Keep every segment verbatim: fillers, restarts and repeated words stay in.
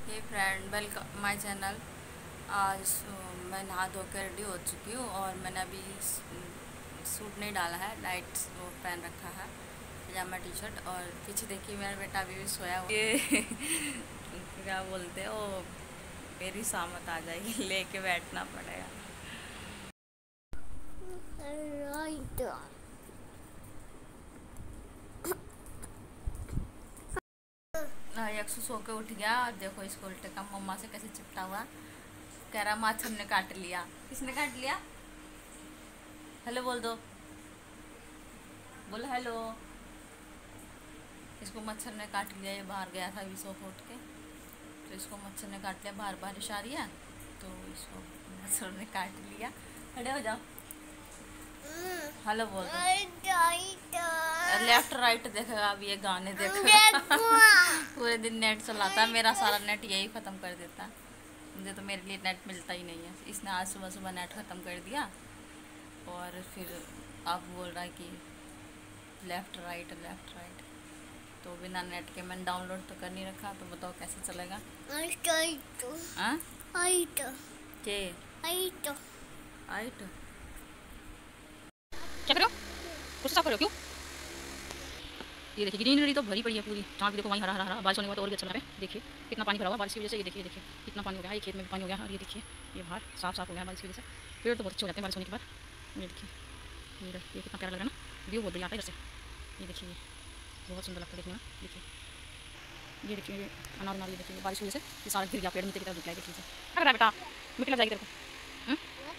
Hey friend, welcome my channel. आज मैं नहा धो कर रेडी हो चुकी हूँ और मैंने अभी सूट नहीं डाला है, नाइट वो पहन रखा है, पजामा टी शर्ट। और पीछे देखिए मेरा बेटा अभी भी सोया हुआ ये क्या बोलते हैं वो, मेरी सामत आ जाएगी, लेके बैठना पड़ेगा। यक्षु सो के उठ गया और देखो इसको उल्टे का मम्मा से कैसे चिपटा हुआ, कह रहा मच्छर ने काट लिया। किसने काट लिया? हेलो बोल दो, बोलो हेलो। इसको मच्छर ने काट लिया, ये बाहर गया था अभी सो के उठ के, तो इसको मच्छर ने काट लिया। बाहर बारिश आ रही है तो इसको मच्छर ने काट लिया। खड़े हो जाओ, हेलो बोल दो। लेफ्ट राइट देखेगा अब, ये गाने देखेगा पूरे दिन नेट चलाता है, मेरा सारा नेट यही ख़त्म कर देता है। मुझे तो मेरे लिए नेट मिलता ही नहीं है। इसने आज सुबह सुबह नेट ख़त्म कर दिया और फिर अब बोल रहा है कि लेफ़्ट राइट लेफ़्ट राइट। तो बिना नेट के मैंने डाउनलोड तो कर नहीं रखा, तो बताओ कैसे चलेगा? हाँ के आइट क्या करो? गुस्सा करो क्यों? ये देखिए ग्रीनरी तो भरी पड़ी है पूरी, जहाँ भी देखो वहीं हरा हरा हरा। बारिश होने के बाद और भी अच्छा लग रहा है। देखिए कितना पानी भरा हुआ बारिश की वजह से। ये देखिए देखिए कितना पानी हो गया है, ये खेत में भी पानी हो गया है। और ये देखिए ये बाहर साफ साफ हो गया है बारिश की वजह से। पेड़ तो बहुत अच्छे हो जाते हैं बारिश होने के बाद। ये देखिए ये ये कितना प्यारा लग रहा है ना, व्यू बहुत बढ़िया आता है इधर से। ये देखिए बहुत सुंदर लगता है देखने में। देखिए ये देखिए ये अनार अनार, ये देखिए बारिश की वजह से ये सारा गिर गया, पेड़ नीचे की तरफ गिर गया। देखिए क्या कर रहा है बेटा, मिट्टी लग जाएगी तेरे को।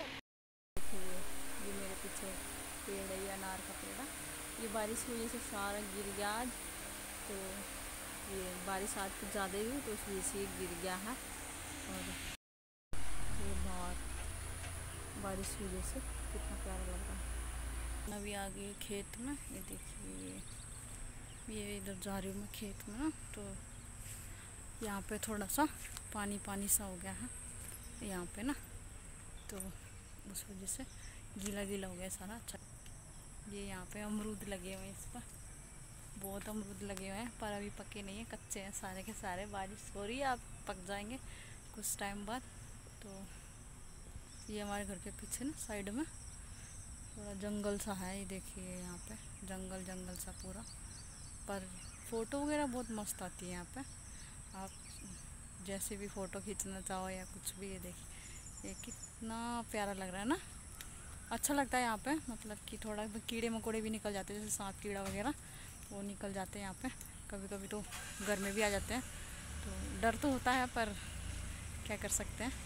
ये मेरे पीछे पेड़ है, ये अनार का पेड़ है। ये बारिश की वजह से सारा गिर गया आज, तो ये बारिश आज कुछ ज़्यादा ही हुई तो उस वजह से ये गिर गया है। और ये बाहर बारिश की वजह से कितना प्यारा लग रहा है। अभी आ गई खेत में, ये देखिए ये इधर जा रही हूँ मैं खेत में ना, तो यहाँ पे थोड़ा सा पानी पानी सा हो गया है यहाँ पे ना, तो उस वजह से गीला गीला हो गया सारा। अच्छा ये यहाँ पे अमरूद लगे हुए हैं, इस पर बहुत अमरूद लगे हुए हैं, पर अभी पके नहीं हैं, कच्चे हैं सारे के सारे। बारिश हो रही है, अब पक जाएंगे कुछ टाइम बाद। तो ये हमारे घर के पीछे ना साइड में थोड़ा जंगल सा है, ये देखिए यहाँ पे जंगल जंगल सा पूरा। पर फ़ोटो वगैरह बहुत मस्त आती है यहाँ पे, आप जैसे भी फ़ोटो खींचना चाहो या कुछ भी। ये देखिए ये कितना प्यारा लग रहा है ना, अच्छा लगता है यहाँ पे। मतलब कि थोड़ा कीड़े मकोड़े भी निकल जाते हैं, जैसे सांप कीड़ा वगैरह वो निकल जाते हैं यहाँ पे। कभी कभी तो घर में भी आ जाते हैं, तो डर तो होता है पर क्या कर सकते हैं।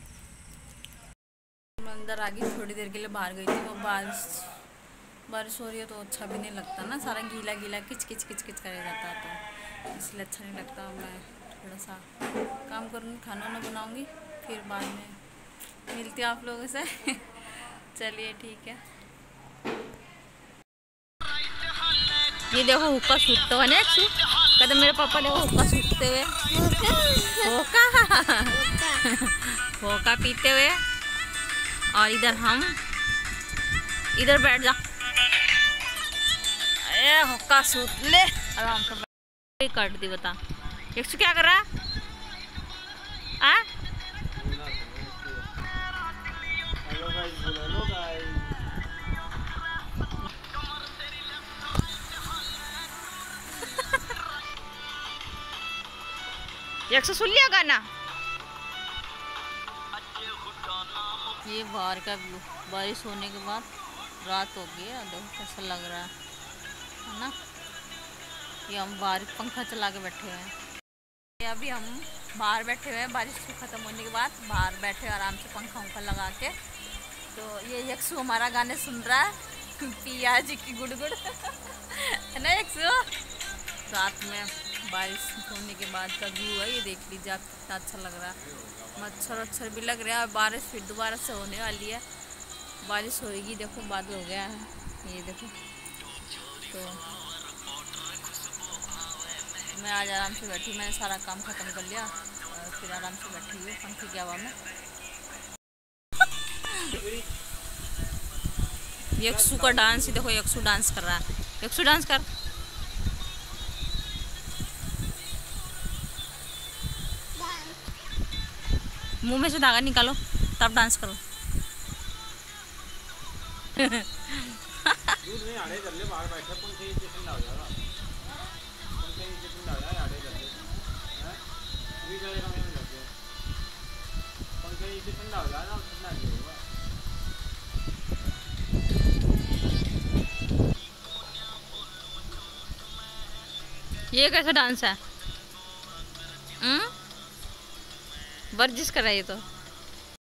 मैं अंदर आ गई, थोड़ी देर के लिए बाहर गई थी। वो बारिश बारिश हो रही है तो अच्छा भी नहीं लगता ना, सारा गीला गीला किच किच किच किच करे जाता है, तो इसलिए अच्छा नहीं लगता। मैं थोड़ा सा काम करूँगी, खाना वाना बनाऊँगी, फिर बाद में मिलती हूँ आप लोगों से चलिए ठीक है। ये देखो हुक्का सूटते हुए ना, कहते मेरे पापा देखो हुक्का सूटते हुए, होका होका पीते हुए। और इधर हम इधर बैठ जा, अरे हुक्का सूट ले आराम से। काट दी बता, यक्षु क्या कर रहा है? आ यक्षु सुन लिया गाना? ये बाहर का व्यू, बारिश होने के बाद रात हो गई है, देखो कैसा लग रहा है है ना। ये हम बाहर पंखा चला के बैठे हुए हैं, अभी हम बाहर बैठे हुए हैं बारिश ख़त्म होने के बाद, बाहर बैठे आराम से पंखा उंखा लगा के। तो ये यक्षु हमारा गाने सुन रहा है पिया जी की गुड़गुड़ है ना यक्षु। रात में बारिश होने के बाद का व्यू है, ये देख लीजिए आप, कितना अच्छा लग रहा है। मच्छर वच्छर भी लग रहा है, बारिश फिर दोबारा से होने वाली है, बारिश होएगी। देखो बादल हो गया है, ये देखो। तो मैं आज आराम से बैठी, मैंने सारा काम ख़त्म कर लिया और फिर आराम से बैठी हुई पंखे की हवा में। यक्षु का डांस ही देखो, यक्षु डांस कर रहा है। यक्षु डांस कर, मुंह में से धागा निकालो तब डांस करो। दूध नहीं आड़े कर ले बाहर बैठे पंखे नीचे ठंडा हो जाएगा। पंखे नीचे ठंडा हो जाएगा आड़े कर ले हैं भी जाएगा में लगे पंखे नीचे ठंडा हो जाएगा ठंडा नहीं होगा। ये कैसा डांस है? हम्म वर्जिश कर रहा है ये तो।